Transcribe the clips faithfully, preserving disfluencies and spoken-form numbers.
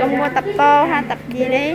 Con mua tập tô ha, tập gì đi?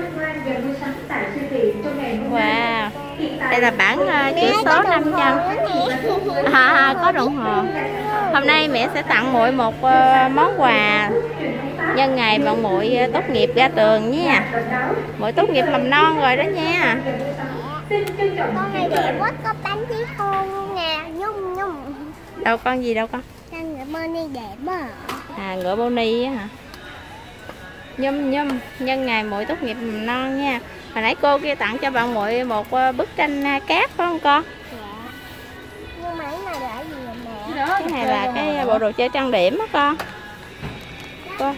Wow, đây là bản uh, chữ số năm trăm. À, có đồng hồ. Hôm nay mẹ sẽ tặng muội một uh, món quà nhân ngày bạn muội uh, tốt nghiệp ra trường nha. Muội tốt nghiệp mầm non rồi đó nha. Con này đẹp quá, có bánh tí khô luôn nè, nhung nhung. Đâu con gì đâu con? Con ngựa pony đẹp quá. À, ngựa pony á hả? Nhum nhum, nhân ngày muội tốt nghiệp mầm non nha. Hồi nãy cô kia tặng cho bạn muội một bức tranh cát phải không con? Dạ. Nhưng mà cái này là gì vậy mẹ? Cái này là cái bộ đồ chơi trang điểm á con. Cô.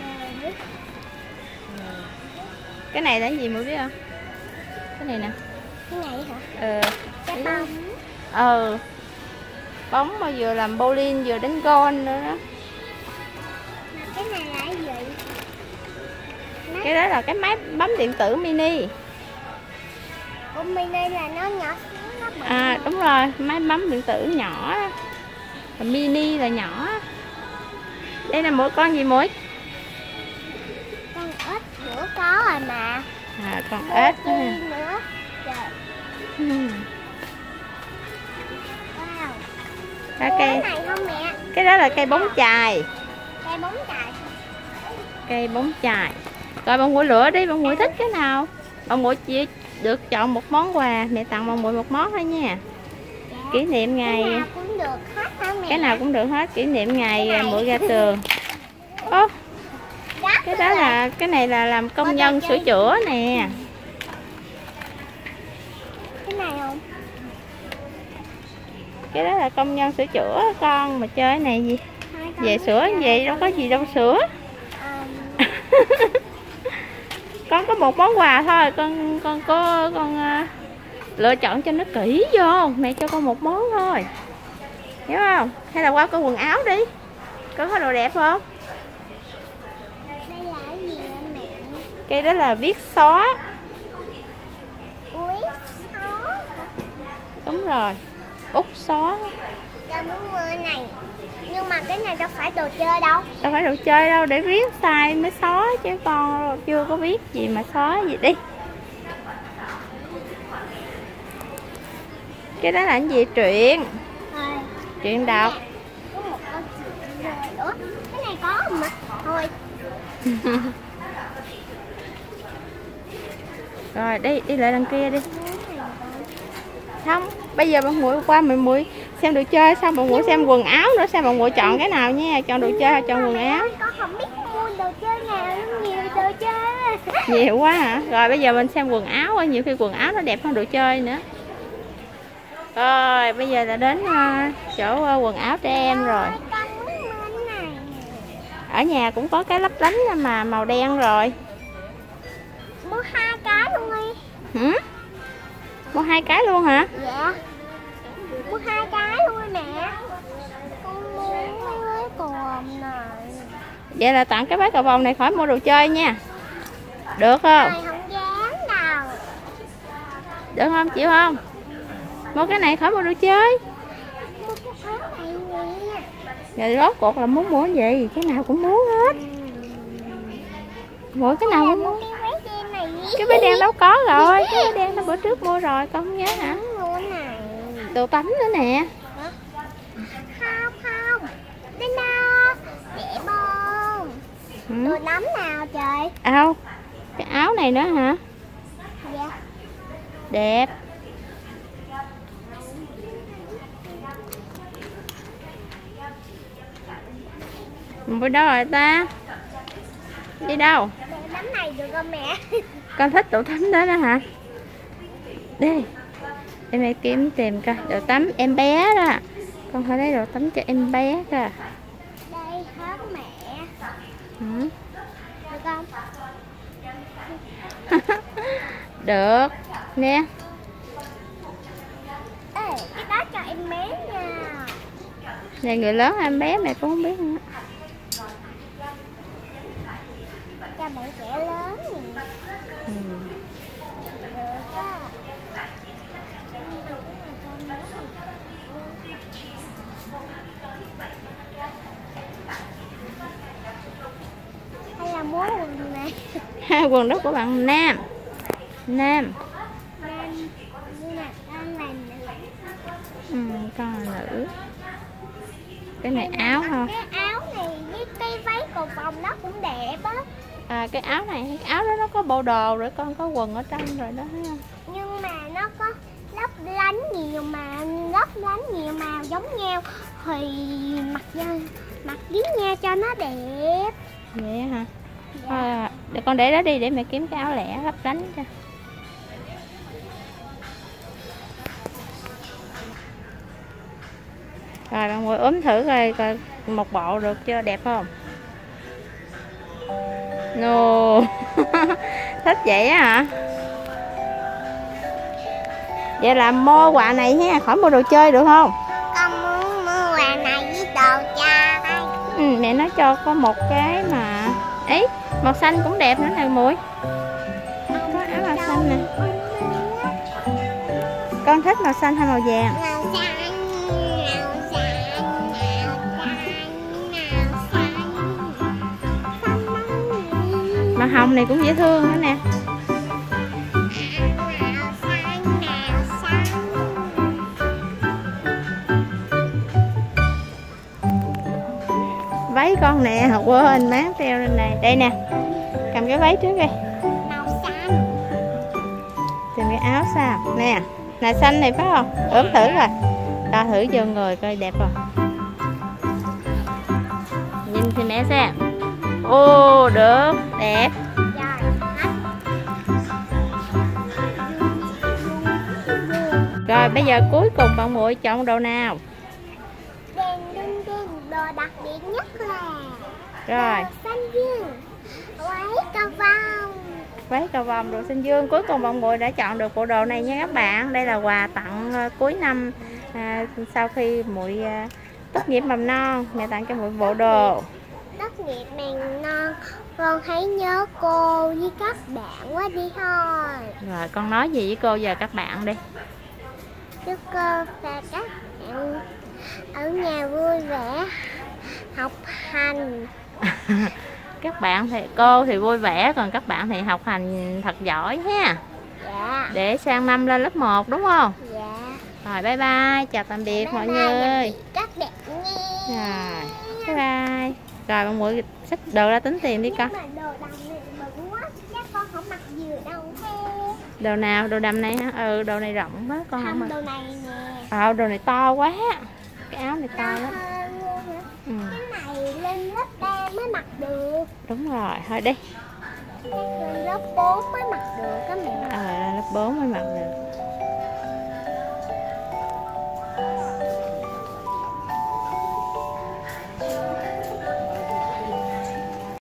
Cái này là cái gì muội biết không? Cái này nè. Cái này hả? Ừ. Cái bông. Ừ. Bóng mà vừa làm bowling vừa đánh golf nữa đó. Cái này là cái gì? Cái đó là cái máy bấm điện tử mini. Ủa mini là nó nhỏ xíu nó bự. À đúng rồi, máy bấm điện tử nhỏ. Còn mini là nhỏ. Đây là mỗi con gì muội? Con ếch nữa có rồi mà. À con ếch nữa. nữa. Trời. Hmm. Wow. Cái cây này không mẹ? Cái đó là cây bóng chài. Cây bóng chài. Cây bóng chài. Rồi bạn muội lựa đi, bạn muội thích cái nào? Bạn muội chỉ được chọn một món quà, mẹ tặng bạn muội một món thôi nha. Dạ. Kỷ niệm ngày. Cái nào cũng được hết hả mẹ? Cái nào cũng được hết, kỷ niệm ngày muội ra trường. Ô. Cái đó là cái này là làm công nhân sửa chữa nè. Cái này không? Cái đó là công nhân sửa chữa con, mà chơi cái này gì? Về sửa vậy đâu có gì đâu sửa. Um... Con có một món quà thôi, con con có con uh, lựa chọn cho nó kỹ vô, mẹ cho con một món thôi. Hiểu không? Hay là qua coi quần áo đi. Con có đồ đẹp không? Đây là cái gì vậy mẹ? Cái đó là viết xóa. Viết xóa. Đúng rồi. Út xóa. Con muốn mua cái này. Nhưng mà cái này đâu phải đồ chơi đâu. Đâu phải đồ chơi đâu, để viết sai mới xóa chứ con chưa có biết gì mà xóa gì đi. Cái đó là cái gì? Truyện. Rồi. Truyện đọc. Có một câu chuyện rồi. Ủa, cái này có không mà? Thôi. Rồi đi, đi lại đằng kia đi. Không, bây giờ bạn muội qua mình muội xem đồ chơi, xong bạn muội xem quần áo nữa, xem bạn muội chọn cái nào nha, chọn đồ chơi hay chọn quần áo. Con không biết mua đồ chơi nào, nhiều đồ chơi. Nhiều quá hả? Rồi bây giờ mình xem quần áo, nhiều khi quần áo nó đẹp hơn đồ chơi nữa. Rồi bây giờ là đến uh, chỗ uh, quần áo trẻ em rồi. Ở nhà cũng có cái lấp lánh mà màu đen rồi. Mua hai cái luôn đi. Hử? Mua hai cái luôn hả? Dạ. Mua hai cái luôn đi mẹ. Con mua cái cầu vồng này. Vậy là tặng cái váy cầu vồng này, khỏi mua đồ chơi nha. Được không? Này không dám đâu. Được không? Chịu không? Mua cái này khỏi mua đồ chơi. Mua cái áo này nè. Rồi rốt cuộc là muốn mua cái gì? Cái nào cũng muốn hết. Mỗi cái nào cũng muốn. Cái váy đen đâu có rồi. Cái váy đen nó bữa trước mua rồi, con không nhớ hả? Đồ tắm nữa nè. Không không. Đây nào. Đẹp không? Ừ. Đồ tắm nào trời? Áo. Cái áo này nữa hả? Dạ. Đẹp. Mua đâu rồi ta? Đi đâu? Đồ tắm này được không mẹ? Con thích đồ tắm đó đó hả? Đi. Em này kiếm tìm coi. Đồ tắm em bé đó. Con phải lấy đồ tắm cho em bé kìa. Đây hết mẹ. Ừ. Được không? Được. Nè. Ê, cái đó cho em bé nha. Này người lớn em bé mẹ cũng không biết nữa. Cho bạn trẻ lớn nè. Ừ. Được á. Hay là muốn quần này. Hai quần đó của bạn nam. Nam. Nam như là con là nữ. Ừ, con là nữ. Cái này áo không? Cái áo này với cái váy cầu vồng nó cũng đẹp á. À, cái áo này, cái áo đó nó có bộ đồ rồi, con có quần ở trong rồi đó thấy không? Nhưng mà nó có lấp lánh nhiều mà lấp lánh nhiều màu giống nhau thì mặc da mặc với nha cho nó đẹp. Vậy hả? À, để con để đó đi để mẹ kiếm cái áo lẻ lấp lánh cho. Rồi bạn ngồi ốm thử coi coi một bộ được chưa, đẹp không? No. Thích vậy á hả? Vậy là mua quà này ha, khỏi mua đồ chơi được không? Con muốn mua quà này với đồ cha. Ừ, mẹ nói cho có một cái mà ấy màu xanh cũng đẹp nữa nè muội. Có áo màu xanh nè. Con thích màu xanh hay màu vàng? Màu xanh, màu xanh, màu xanh, màu xanh. Màu hồng này cũng dễ thương nữa nè. Váy con nè, quên máng treo lên này. Đây nè, cầm cái váy trước đi. Màu xanh. Tìm cái áo sao nè, là xanh này phải không? Ướm thử rồi, đo thử vô người coi đẹp không. Nhìn thì mẹ xem. Ô, được, đẹp. Rồi bây giờ cuối cùng bạn muội chọn đồ nào? Đèn đinh đinh, đồ đặc biệt nhất là Rồi, đồ xanh dương, váy cầu vồng. váy cầu vồng, đồ xanh dương. Cuối cùng bạn muội đã chọn được bộ đồ này nha các bạn. Đây là quà tặng uh, cuối năm à, sau khi muội uh, tốt nghiệp mầm non, mẹ tặng cho muội bộ đồ. Tốt nghiệp mầm non, con hãy nhớ cô với các bạn quá đi thôi. Rồi con nói gì với cô và các bạn đi? Chúc cô và các bạn ở nhà vui vẻ, học hành. Các bạn thì cô thì vui vẻ, còn các bạn thì học hành thật giỏi ha. Dạ. Để sang năm lên lớp một đúng không? Dạ. Rồi bye bye, chào tạm biệt Bye mọi bye, người. các bạn nghe. Rồi, bye bye. Rồi bạn muội xách đồ ra tính tiền đi con. Nhưng mà đồ đầm này bự quá, chắc con không mặc vừa đâu he. Đồ nào? Đồ đầm này hả? Ừ, đồ này rộng quá con không Không, mặc. đồ này nè. Ờ, đồ này to quá. Cái áo này to To lắm. hơn luôn hả? Ừ. Cái này lên lớp ba mới mặc được. Đúng rồi, thôi đi. Lên lớp bốn mới mặc được.